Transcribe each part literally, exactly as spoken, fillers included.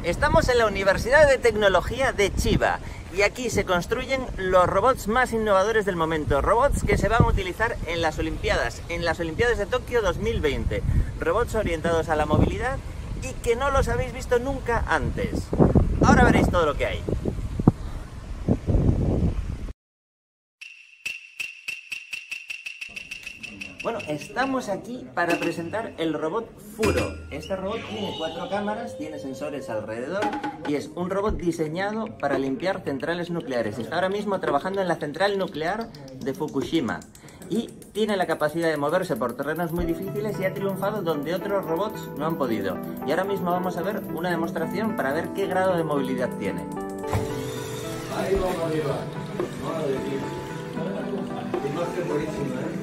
Estamos en la Universidad de Tecnología de Chiba y aquí se construyen los robots más innovadores del momento, robots que se van a utilizar en las Olimpiadas, en las Olimpiadas de Tokio dos mil veinte, robots orientados a la movilidad y que no los habéis visto nunca antes. Ahora veréis todo lo que hay. Bueno, estamos aquí para presentar el robot Furo. Este robot tiene cuatro cámaras, tiene sensores alrededor y es un robot diseñado para limpiar centrales nucleares. Está ahora mismo trabajando en la central nuclear de Fukushima y tiene la capacidad de moverse por terrenos muy difíciles y ha triunfado donde otros robots no han podido. Y ahora mismo vamos a ver una demostración para ver qué grado de movilidad tiene. Ahí vamos arriba. Madre mía. Imagen buenísima, ¿eh?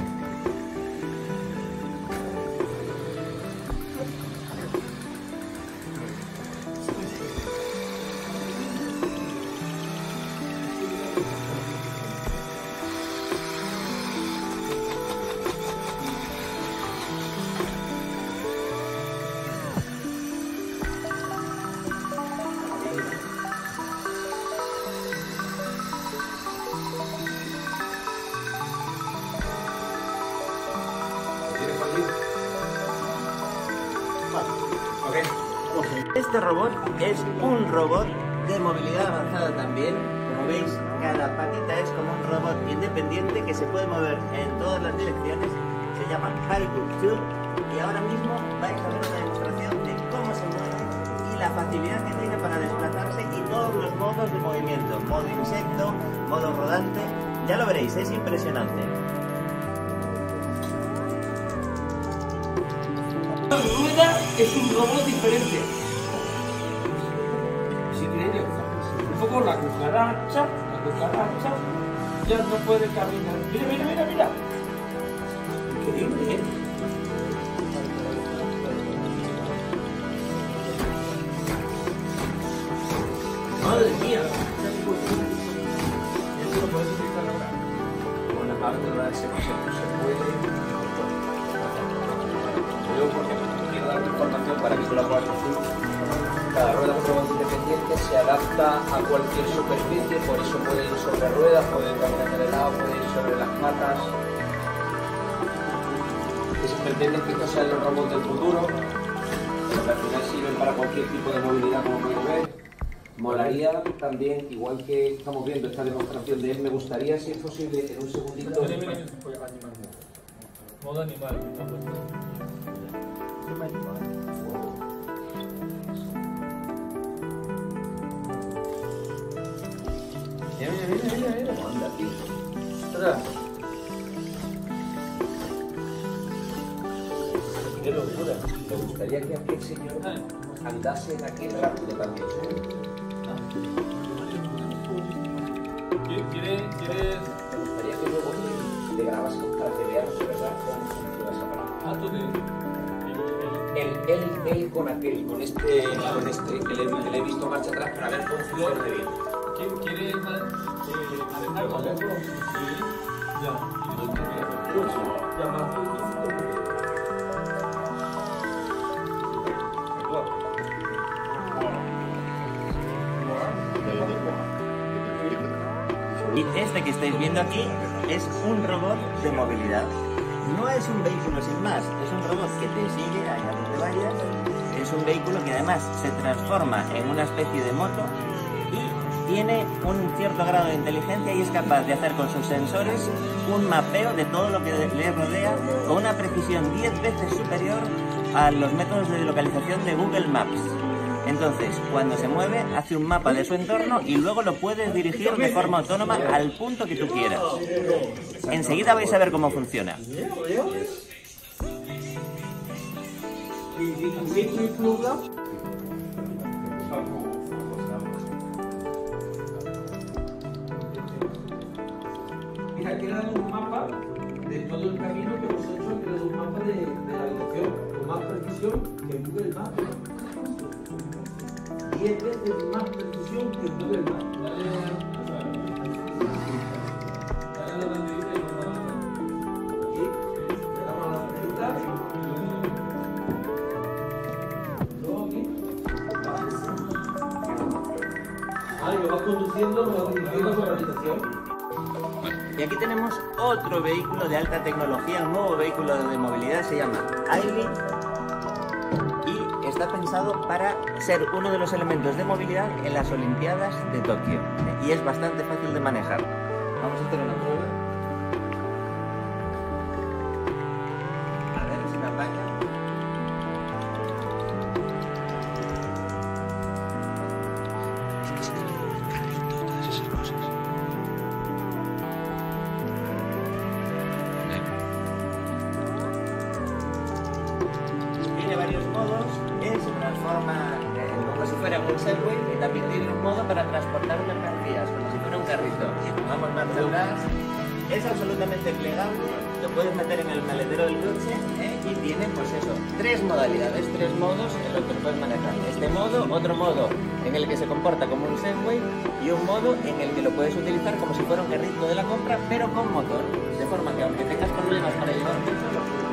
Este robot es un robot de movilidad avanzada también. Como veis, cada patita es como un robot independiente que se puede mover en todas las direcciones. Se llama Hyperloop dos y ahora mismo vais a ver una demostración de cómo se mueve y la facilidad que tiene para desplazarse y todos los modos de movimiento. Modo insecto, modo rodante. Ya lo veréis, es impresionante. La rueda es un robot diferente. Es increíble. Un poco la cucaracha, la cucaracha ya no puede caminar. Mira, mira, mira, mira. Increíble, ¿eh? Madre mía. Esto lo puedes utilizar ahora. Con la parte de la S M S se puede. Porque quiero dar información para que tú la puedas decir. Cada rueda es un robot independiente, se adapta a cualquier superficie, por eso puede ir sobre ruedas, puede caminar en el lado, puede ir sobre las patas. Que se pretende que estos sean los robots del futuro, pero que al final sirven para cualquier tipo de movilidad, como podéis ver. Molaría también, igual que estamos viendo esta demostración de él, me gustaría, si es posible, en un segundito. Modo animal. Mira, mira, mira, mira, mira. Anda, tío. Ostras. Qué locura. Me gustaría que aquel señor andase en aquel rápido también. ¿Quieres? ¿Quieres? Me gustaría que luego te grabas para que veamos de verdad cómo funciona esa parada. Ah, tú te... El, él, él con aquel, con este, con este que le, que le he visto marcha atrás para ver cómo funciona de bien. ¿Quieres manejarlo? Sí. Ya. Ya más. Y este que estáis viendo aquí es un robot de movilidad. No es un vehículo sin más, es un robot que te sigue allá donde vayas. Es un vehículo que además se transforma en una especie de moto y tiene un cierto grado de inteligencia y es capaz de hacer con sus sensores un mapeo de todo lo que le rodea con una precisión diez veces superior a los métodos de localización de Google Maps. Entonces, cuando se mueve, hace un mapa de su entorno y luego lo puedes dirigir de forma autónoma al punto que tú quieras. Enseguida vais a ver cómo funciona. Mira, aquí le damos un mapa de todo el camino que hemos hecho, aquí le damos un mapa de, de la dirección, con más precisión que Google Maps. diez veces más precisión que Google Maps. Aquí, le damos a la pregunta. Ah, y lo vas conduciendo, lo vas dirigiendo por la habitación. Y aquí tenemos otro vehículo de alta tecnología, un nuevo vehículo de movilidad, se llama Aili y está pensado para ser uno de los elementos de movilidad en las Olimpiadas de Tokio. Y es bastante fácil de manejar. Vamos a hacer una prueba. A ver si me apaña. Tiene varios modos, eh, se transforma eh, como si fuera un Segway y también tiene un modo para transportar mercancías, como si fuera un carrito. Vamos marcha atrás, es absolutamente plegable, lo puedes meter en el maletero del coche eh, y tiene pues eso, tres modalidades, tres modos en los que lo puedes manejar. Este modo, otro modo en el que se comporta como un Segway y un modo en el que lo puedes utilizar como si fuera un carrito de la compra pero con motor, de forma que aunque tengas problemas para llevar peso, lo puedes.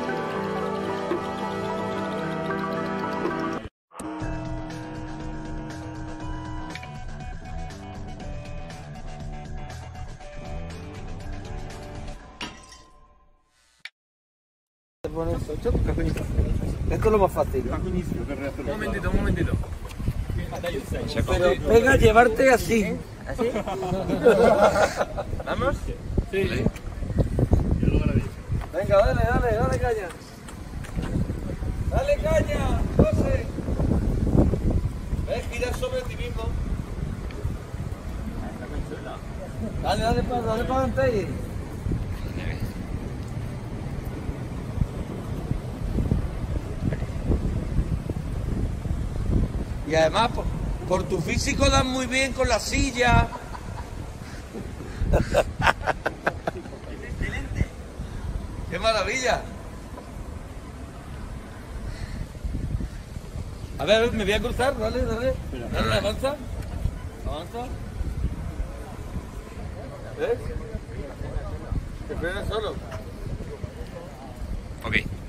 Esto es lo más fácil. Un momentito, un momentito. Pero pega llevarte así. ¿Así? ¿Vamos? Sí. Venga, dale, dale, dale caña. Dale caña, José. Ves, gira sobre ti mismo. Dale, dale para, dale para adelante. Y además, por, por tu físico das muy bien con la silla. Excelente. ¡Qué maravilla! A ver, a ver, me voy a cruzar, dale, dale. Dale, avanza. Avanza. ¿Ves? Te frena solo. Ok.